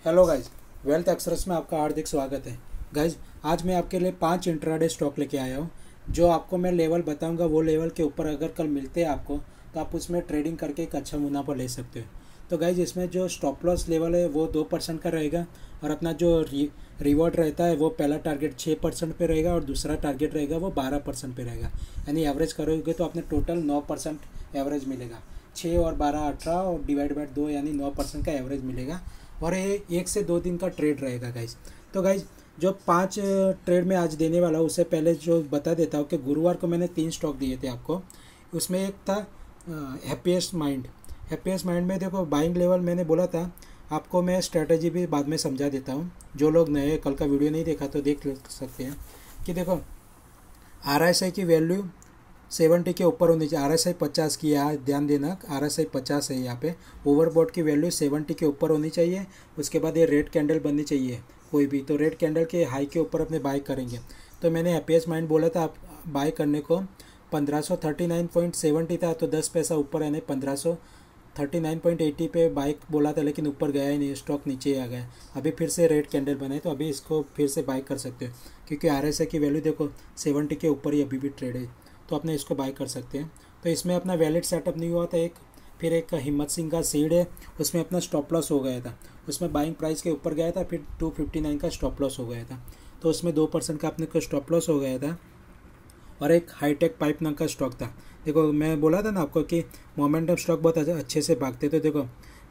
Hello guys, wealth express में आपका हार्दिक स्वागत है। गाइज, आज मैं आपके लिए 5 इंट्राडे स्टॉक लेके आया हूँ। जो आपको मैं लेवल बताऊंगा वो लेवल के ऊपर अगर कल मिलते हैं आपको, तो आप उसमें ट्रेडिंग करके एक अच्छा मुनाफा ले सकते हो। तो गाइज, इसमें जो स्टॉप लॉस लेवल है वो 2% का रहेगा, और अपना जो रिवॉर्ड रहता है वो पहला टारगेट 6% पे रहेगा और दूसरा टारगेट रहेगा वो 12% पे रहेगा। यानी एवरेज करोगे तो आपने टोटल 9% एवरेज मिलेगा। 6 और 12 18 और डिवाइड बाय 2 यानी 9% का एवरेज मिलेगा। और ये 1 से 2 दिन का ट्रेड रहेगा गाइज। तो गाइज, जो 5 ट्रेड में आज देने वाला हूँ उससे पहले जो बता देता हूँ कि गुरुवार को मैंने 3 स्टॉक दिए थे आपको। उसमें एक था हैप्पीएस्ट माइंड। हैप्पीएस्ट माइंड में देखो बाइंग लेवल मैंने बोला था आपको, मैं स्ट्रेटजी भी बाद में समझा देता हूँ। जो लोग नए कल का वीडियो नहीं देखा तो देख सकते हैं कि देखो RSI की वैल्यू 70 के ऊपर होनी चाहिए। RSI 50 की है, ध्यान देना RSI 50 है यहाँ पे। ओवरबॉट की वैल्यू 70 के ऊपर होनी चाहिए। उसके बाद ये रेड कैंडल बननी चाहिए कोई भी, तो रेड कैंडल के हाई के ऊपर अपने बाय करेंगे। तो मैंने हैप्पीएस्ट माइंड बोला था आप बाय करने को 1539.70 था, तो 10 पैसा ऊपर यानी 1539.80 पे बाइक बोला था, लेकिन ऊपर गया ही नहीं, स्टॉक नीचे आ गया। अभी फिर से रेड कैंडल बने तो अभी इसको फिर से बाय कर सकते हो, क्योंकि RSI की वैल्यू देखो 70 के ऊपर ही अभी भी ट्रेड है, तो अपने इसको बाय कर सकते हैं। तो इसमें अपना वैलिड सेटअप नहीं हुआ था एक। फिर एक हिम्मत सिंह का सीड है, उसमें अपना स्टॉप लॉस हो गया था। उसमें बाइंग प्राइस के ऊपर गया था, फिर 259 का स्टॉप लॉस हो गया था, तो उसमें 2% का अपने को स्टॉप लॉस हो गया था। और एक हाईटेक पाइप नाम का स्टॉक था। देखो मैं बोला था ना आपको कि मोमेंटम स्टॉक बहुत अच्छे से भागते, तो देखो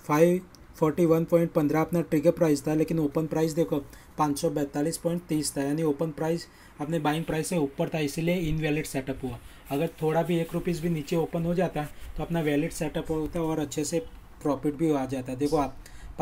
541.15 अपना ट्रिगर प्राइस था, लेकिन ओपन प्राइस देखो 542.30 था, यानी ओपन प्राइस अपने बाइंग प्राइस से ऊपर था, इसीलिए इनवैलिड सेटअप हुआ। अगर थोड़ा भी 1 रुपीज़ भी नीचे ओपन हो जाता तो अपना वैलिड सेटअप होता और अच्छे से प्रॉफिट भी आ जाता। देखो आप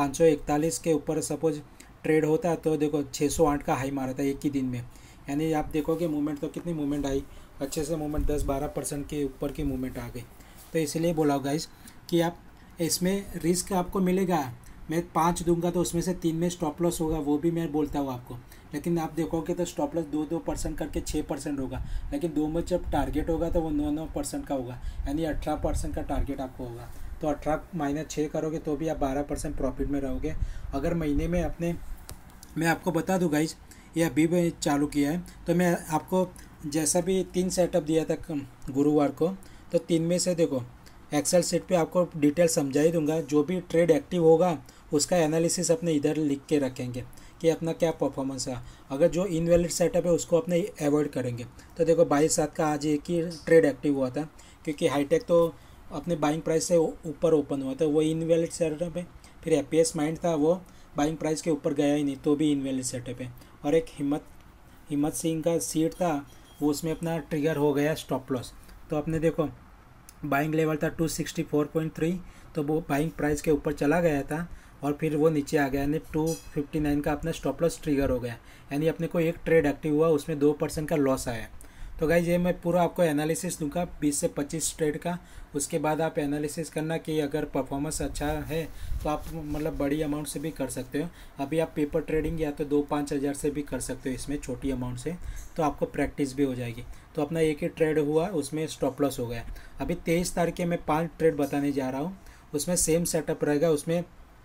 541 के ऊपर सपोज ट्रेड होता तो देखो 608 का हाई मारा था एक ही दिन में। यानी आप देखोगे मूवमेंट तो कितनी मूवमेंट आई, अच्छे से मूवमेंट 10-12% के ऊपर की मूवमेंट आ गई। तो इसलिए बोला गाइस कि आप इसमें रिस्क आपको मिलेगा। मैं 5 दूंगा तो उसमें से 3 में स्टॉप लॉस होगा, वो भी मैं बोलता हूँ आपको। लेकिन आप देखोगे तो स्टॉप लॉस 2% करके 6% होगा, लेकिन 2 में जब टारगेट होगा तो वो 9% का होगा, यानी 18% का टारगेट आपको होगा। तो 18 - 6 करोगे तो भी आप 12% प्रॉफिट में रहोगे। अगर महीने में अपने, मैं आपको बता दूँ गाइज, ये अभी भी चालू किया है, तो मैं आपको जैसा भी 3 सेटअप दिया था गुरुवार को, तो 3 में से देखो एक्सेल शीट पे आपको डिटेल समझा ही दूंगा। जो भी ट्रेड एक्टिव होगा उसका एनालिसिस अपने इधर लिख के रखेंगे कि अपना क्या परफॉर्मेंस है। अगर जो इनवैलिड सेटअप है उसको अपने अवॉइड करेंगे। तो देखो 22/7 का आज एक ही ट्रेड एक्टिव हुआ था, क्योंकि हाईटेक तो अपने बाइंग प्राइस से ऊपर ओपन हुआ था, वो इनवैलिड सेटअप है। फिर हैप्पीएस्ट माइंड था, वो बाइंग प्राइस के ऊपर गया ही नहीं, तो भी इनवैलिड सेटअप है। और एक हिम्मत सिंह का सीट था, वो उसमें अपना ट्रिगर हो गया स्टॉप लॉस। तो आपने देखो बाइंग लेवल था 264.3, तो वो बाइंग प्राइस के ऊपर चला गया था और फिर वो नीचे आ गया, यानी 259 का अपना स्टॉप लॉस ट्रिगर हो गया। यानी अपने को एक ट्रेड एक्टिव हुआ, उसमें 2% का लॉस आया। तो गाइज ये मैं पूरा आपको एनालिसिस दूंगा 20 से 25 ट्रेड का। उसके बाद आप एनालिसिस करना कि अगर परफॉर्मेंस अच्छा है तो आप मतलब बड़ी अमाउंट से भी कर सकते हो। अभी आप पेपर ट्रेडिंग या तो 2-5 हज़ार से भी कर सकते हो इसमें, छोटी अमाउंट से, तो आपको प्रैक्टिस भी हो जाएगी। तो अपना एक ही ट्रेड हुआ, उसमें स्टॉप लॉस हो गया। अभी 23 तारीख के मैं 5 ट्रेड बताने जा रहा हूँ, उसमें सेम सेटअप रहेगा। उसमें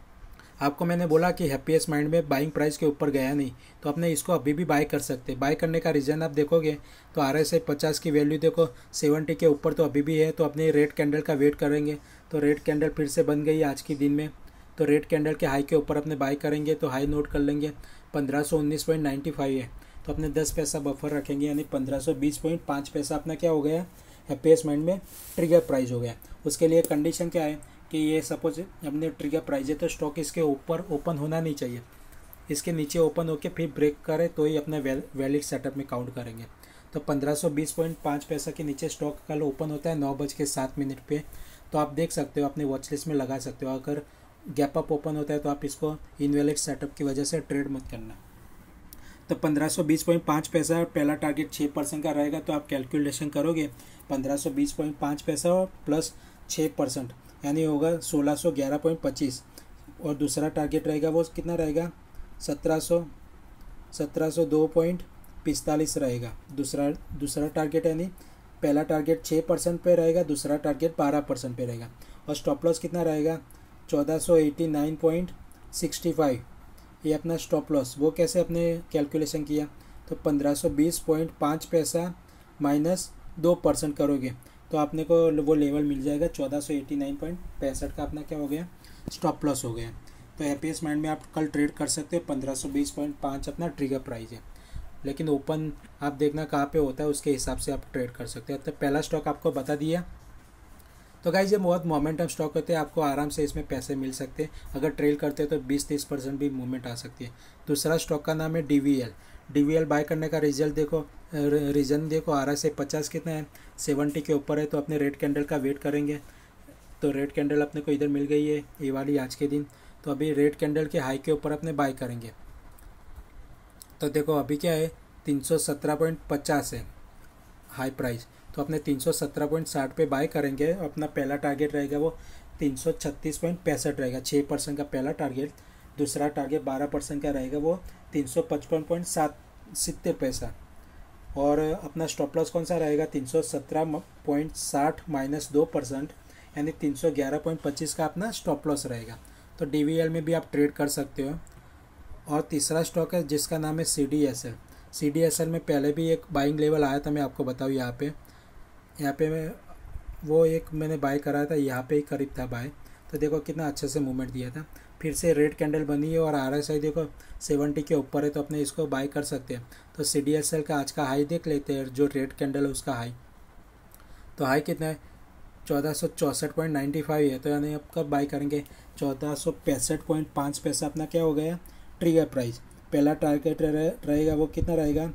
आपको मैंने बोला कि हैप्पीएस्ट माइंड में बाइंग प्राइस के ऊपर गया नहीं, तो अपने इसको अभी भी बाय कर सकते हैं। बाय करने का रीज़न आप देखोगे तो RSI 50 की वैल्यू देखो 70 के ऊपर तो अभी भी है, तो अपने रेड कैंडल का वेट करेंगे। तो रेड कैंडल फिर से बन गई आज के दिन में, तो रेड कैंडल के हाई के ऊपर अपने बाय करेंगे। तो हाई नोट कर लेंगे 1519.95 है, तो अपने 10 पैसा बफर रखेंगे, यानी 1520.5 पैसा अपना क्या हो गया, हैप्पीएस्ट माइंड में ट्रिगर प्राइस हो गया। उसके लिए कंडीशन क्या है कि ये सपोज अपने ट्रिगर प्राइस है तो स्टॉक इसके ऊपर ओपन होना नहीं चाहिए, इसके नीचे ओपन होकर फिर ब्रेक करे तो ही अपने वैलिड सेटअप में काउंट करेंगे। तो 1520.5 पैसा के नीचे स्टॉक कल ओपन होता है 9:07 पे, तो आप देख सकते हो, अपने वॉच लिस्ट में लगा सकते हो। अगर गैप अप ओपन होता है तो आप इसको इनवैलिड सेटअप की वजह से ट्रेड मत करना। तो 1520.5 पैसा पहला टारगेट 6% का रहेगा, तो आप कैलकुलेशन करोगे 1520.5 पैसा प्लस 6%, यानी होगा 1611.25। और दूसरा टारगेट रहेगा वो कितना रहेगा, 1702.45 रहेगा दूसरा टारगेट। यानी पहला टारगेट 6% पे रहेगा, दूसरा टारगेट 12% पे रहेगा। और स्टॉप लॉस कितना रहेगा, 1489.65। ये अपना स्टॉप लॉस वो कैसे अपने कैलकुलेशन किया, तो 1520.5 पैसा माइनस 2% करोगे तो आपने को वो लेवल मिल जाएगा 1489.65 का अपना क्या हो गया, स्टॉप लॉस हो गया। तो हैप्पीएस्ट माइंड में आप कल ट्रेड कर सकते हो। 1520.5 अपना ट्रिगर प्राइस है, लेकिन ओपन आप देखना कहाँ पे होता है, उसके हिसाब से आप ट्रेड कर सकते हो। तो पहला स्टॉक आपको बता दिया। तो गाइस ये बहुत मोमेंटम स्टॉक होते हैं, आपको आराम से इसमें पैसे मिल सकते हैं। अगर ट्रेल करते हैं तो 20-30% भी मूवमेंट आ सकती है। दूसरा स्टॉक का नाम है डीवीएल बाय करने का रिजल्ट देखो, रीज़न देखो, RSI 50 कितना है, 70 के ऊपर है। तो अपने रेड कैंडल का वेट करेंगे। तो रेड कैंडल अपने को इधर मिल गई है ये वाली आज के दिन। तो अभी रेड कैंडल के हाई के ऊपर अपने बाय करेंगे। तो देखो अभी क्या है, 317.50 है हाई प्राइस। तो अपने 317.60 पे बाय करेंगे। अपना पहला टारगेट रहेगा वो 336.65 रहेगा, 6% का पहला टारगेट। दूसरा टारगेट 12% का रहेगा वो 355.70 पैसा। और अपना स्टॉप लॉस कौन सा रहेगा, 317.60 माइनस 2% यानी 311.25 का अपना स्टॉप लॉस रहेगा। तो डीवीएल में भी आप ट्रेड कर सकते हो। और तीसरा स्टॉक है जिसका नाम है CDSL में पहले भी एक बाइंग लेवल आया था, मैं आपको बताऊँ। यहाँ पे मैं वो एक मैंने बाय कराया था, यहाँ पे ही करीब था बाय। तो देखो कितना अच्छे से मूवमेंट दिया था। फिर से रेड कैंडल बनी है और RSI देखो 70 के ऊपर है, तो अपने इसको बाय कर सकते हैं। तो CDSL का आज का हाई देख लेते हैं, जो रेड कैंडल है उसका हाई। तो हाई कितना है, 1464.95 है। तो यानी आप कब बाय करेंगे, 1465.5 पैसा अपना क्या हो गया, ट्रिगर प्राइस। पहला टारगेट रहेगा वो कितना रहेगा,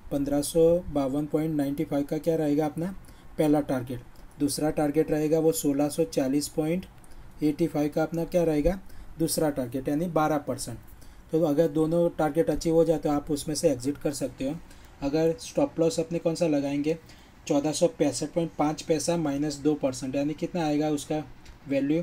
1552.95 का क्या रहेगा अपना पहला टारगेट। दूसरा टारगेट रहेगा वो 1640.85 का अपना क्या रहेगा दूसरा टारगेट, यानी 12%। तो अगर दोनों टारगेट अचीव हो जाए तो आप उसमें से एग्जिट कर सकते हो। अगर स्टॉप लॉस अपने कौन सा लगाएंगे, 1465.5 पैसा माइनस 2%, यानी कितना आएगा उसका वैल्यू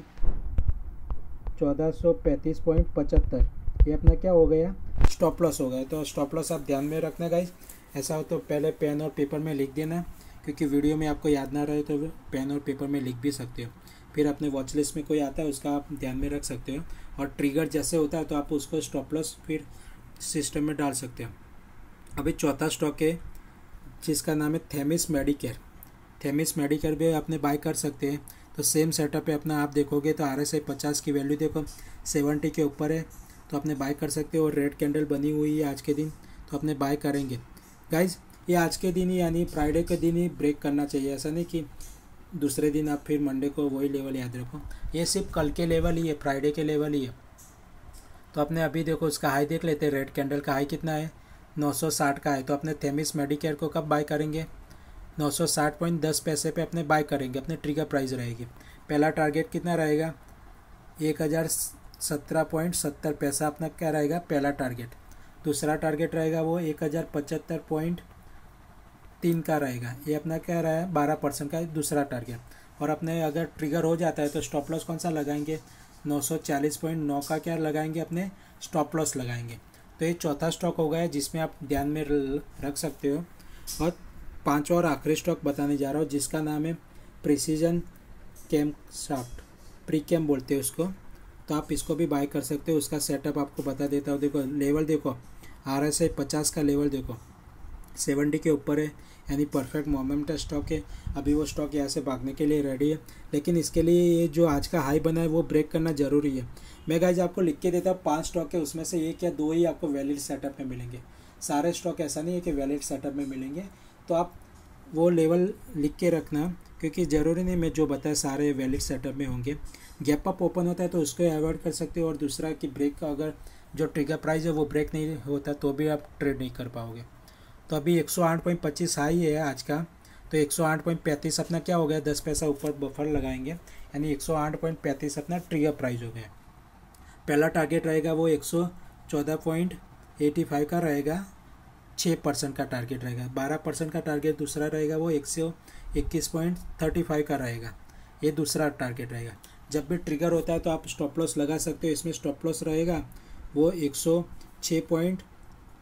1435.75। ये अपना क्या हो गया, स्टॉप लॉस हो गया। तो स्टॉप लॉस आप ध्यान में रखना गाइस। ऐसा हो तो पहले पेन और पेपर में लिख देना, क्योंकि वीडियो में आपको याद ना रहे तो पेन और पेपर में लिख भी सकते हो। फिर अपने वॉच लिस्ट में कोई आता है उसका आप ध्यान में रख सकते हो। और ट्रिगर जैसे होता है तो आप उसको स्टॉप लॉस फिर सिस्टम में डाल सकते हो। अभी चौथा स्टॉक है जिसका नाम है थेमिस मेडिकेयर भी आपने बाय कर सकते हैं। तो सेम सेटअप है अपना। आप देखोगे तो RSI 50 की वैल्यू देखो 70 के ऊपर है, तो अपने बाय कर सकते हो। और रेड कैंडल बनी हुई है आज के दिन, तो अपने बाय करेंगे गाइज। ये आज के दिन ही यानी फ्राइडे के दिन ही ब्रेक करना चाहिए, ऐसा नहीं कि दूसरे दिन आप फिर मंडे को वही लेवल याद रखो। ये सिर्फ कल के लेवल ही है, फ्राइडे के लेवल ही है। तो अपने अभी देखो उसका हाई देख लेते हैं। रेड कैंडल का हाई कितना है, 960 का है। तो अपने थेमिस मेडिकेयर को कब बाय करेंगे, 960.10 पैसे पे अपने बाय करेंगे। अपने ट्रिगर प्राइस रहेगी। पहला टारगेट कितना रहेगा, 1017.70 पैसा अपना क्या रहेगा पहला टारगेट। दूसरा टारगेट रहेगा वो 1075.3 का रहेगा। ये अपना क्या रहा है 12% का दूसरा टारगेट। और अपने अगर ट्रिगर हो जाता है तो स्टॉप लॉस कौन सा लगाएंगे, 940.9 का क्या लगाएंगे, अपने स्टॉप लॉस लगाएंगे। तो ये चौथा स्टॉक हो गया जिसमें आप ध्यान में रख सकते हो। और पांचवा और आखिरी स्टॉक बताने जा रहा हूँ जिसका नाम है प्रिसीजन कैम शाफ्ट, प्रीकैम बोलते हैं उसको। तो आप इसको भी बाय कर सकते हो। उसका सेटअप आपको बता देता हूँ। देखो लेवल देखो, RSI 50 का लेवल देखो 70 के ऊपर है, यानी परफेक्ट मोमेंटम स्टॉक है। अभी वो स्टॉक यहाँ से भागने के लिए रेडी है, लेकिन इसके लिए ये जो आज का हाई बना है वो ब्रेक करना ज़रूरी है। मैं गाइज आपको लिख के देता हूँ 5 स्टॉक है, उसमें से 1 या 2 ही आपको वैलिड सेटअप में मिलेंगे। सारे स्टॉक ऐसा नहीं है कि वैलिड सेटअप में मिलेंगे। तो आप वो लेवल लिख के रखना, क्योंकि ज़रूरी नहीं मैं जो बताया सारे वैलिड सेटअप में होंगे। गैप अप ओपन होता है तो उसको अवॉइड कर सकते हो। और दूसरा कि ब्रेक का अगर जो ट्रिगर प्राइस है वो ब्रेक नहीं होता तो भी आप ट्रेड नहीं कर पाओगे। तो अभी 108.25 हाई है आज का, तो 108.35 अपना क्या हो गया, 10 पैसा ऊपर बफर लगाएंगे, यानी 108.35 अपना ट्रिगर प्राइस हो गया। पहला टारगेट रहेगा वो 114.85 का रहेगा, 6% का टारगेट रहेगा। 12% का टारगेट दूसरा रहेगा वो 121.35 का रहेगा, ये दूसरा टारगेट रहेगा। जब भी ट्रिगर होता है तो आप स्टॉप लॉस लगा सकते हो। इसमें स्टॉप लॉस रहेगा वो 106.85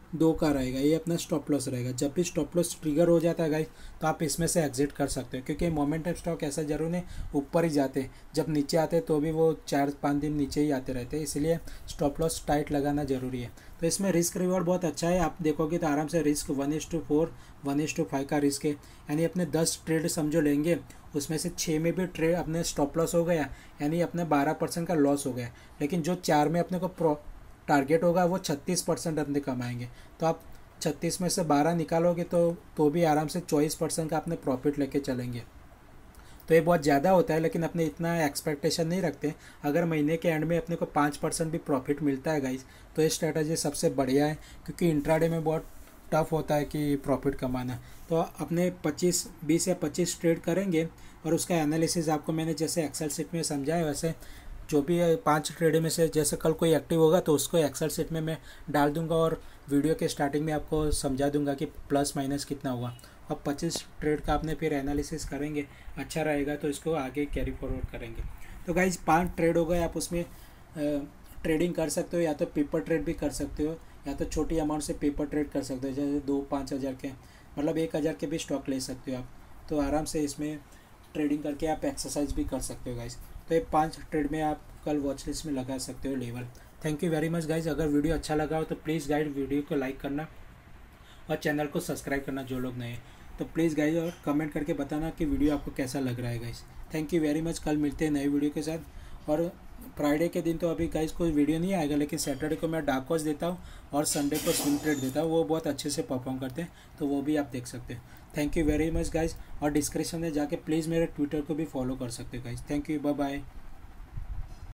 2 का रहेगा, ये अपना स्टॉप लॉस रहेगा। जब भी स्टॉप लॉस ट्रिगर हो जाता है गाइस तो आप इसमें से एग्जिट कर सकते हो, क्योंकि मोमेंटम स्टॉक ऐसा जरूर नहीं ऊपर ही जाते, जब नीचे आते तो भी वो 4-5 दिन नीचे ही आते रहते हैं, इसलिए स्टॉप लॉस टाइट लगाना जरूरी है। तो इसमें रिस्क रिवॉर्ड बहुत अच्छा है, आप देखोगे तो आराम से रिस्क 1:4 1:5 का रिस्क है, यानी अपने 10 ट्रेड समझो लेंगे, उसमें से 6 में भी ट्रेड अपने स्टॉप लॉस हो गया, यानी अपने 12% का लॉस हो गया। लेकिन जो 4 में अपने को टारगेट होगा वो 36% अपने कमाएंगे। तो आप 36 में से 12 निकालोगे तो भी आराम से 24% का अपने प्रॉफिट लेके चलेंगे। तो ये बहुत ज़्यादा होता है, लेकिन अपने इतना एक्सपेक्टेशन नहीं रखते। अगर महीने के एंड में अपने को 5% भी प्रॉफिट मिलता है गाइस, तो ये स्ट्रेटजी सबसे बढ़िया है, क्योंकि इंट्राडे में बहुत टफ होता है कि प्रॉफिट कमाना। तो अपने 20 या 25 ट्रेड करेंगे, और उसका एनालिसिस आपको मैंने जैसे एक्सेल शीट में समझाया, वैसे जो भी 5 ट्रेड में से जैसे कल कोई एक्टिव होगा तो उसको एक्सेल शीट में मैं डाल दूंगा, और वीडियो के स्टार्टिंग में आपको समझा दूंगा कि प्लस माइनस कितना हुआ। अब 25 ट्रेड का आपने फिर एनालिसिस करेंगे, अच्छा रहेगा तो इसको आगे कैरी फॉरवर्ड करेंगे। तो गाइज 5 ट्रेड हो गए, आप उसमें ट्रेडिंग कर सकते हो, या तो पेपर ट्रेड भी कर सकते हो, या तो छोटी अमाउंट से पेपर ट्रेड कर सकते हो, जैसे 2-5 हज़ार के, मतलब 1,000 के भी स्टॉक ले सकते हो आप। तो आराम से इसमें ट्रेडिंग करके आप एक्सरसाइज भी कर सकते हो गाइज। तो ये 5 ट्रेड में आप कल वॉच लिस्ट में लगा सकते हो level. Thank you very much guys. अगर वीडियो अच्छा लगा हो तो प्लीज़ गाइड वीडियो को लाइक करना और चैनल को सब्सक्राइब करना जो लोग नए हैं। तो प्लीज़ गाइज और कमेंट करके बताना कि वीडियो आपको कैसा लग रहा है guys. Thank you very much. कल मिलते हैं नए वीडियो के साथ। और फ्राइडे के दिन तो अभी गाइज कोई वीडियो नहीं आएगा, लेकिन सैटरडे को मैं डार्क वॉच देता हूँ और संडे को स्विंग ट्रेड देता हूँ, वो बहुत अच्छे से परफॉर्म करते हैं, तो वो भी आप देख सकते हैं। Thank you very much guys. और डिस्क्रिप्शन में जाके प्लीज़ मेरे ट्विटर को भी फॉलो कर सकते हो guys. Thank you, bye bye.